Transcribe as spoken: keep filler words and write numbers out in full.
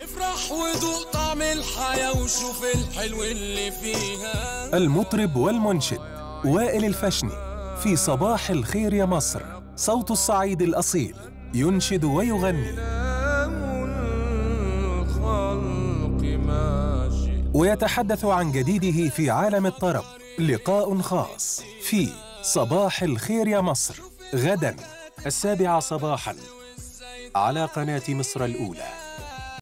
افرح وذوق طعم الحياة وشوف الحلو اللي فيها. المطرب والمنشد وائل الفشني في صباح الخير يا مصر، صوت الصعيد الأصيل ينشد ويغني ويتحدث عن جديده في عالم الطرب. لقاء خاص في صباح الخير يا مصر غدا السابعة صباحا على قناة مصر الأولى.